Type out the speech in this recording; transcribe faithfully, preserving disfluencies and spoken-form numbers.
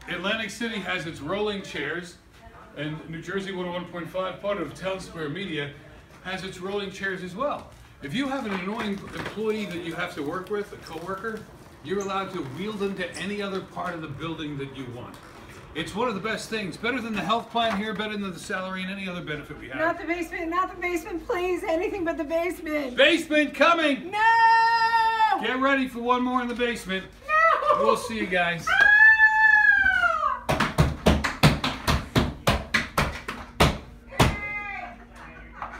Atlantic City has its rolling chairs, and New Jersey one oh one point five, part of Town Square Media, has its rolling chairs as well. If you have an annoying employee that you have to work with, a coworker, you're allowed to wheel them to any other part of the building that you want. It's one of the best things. Better than the health plan here, better than the salary and any other benefit we have. Not the basement, not the basement, please. Anything but the basement. Basement coming! No! Get ready for one more in the basement. No! We'll see you guys.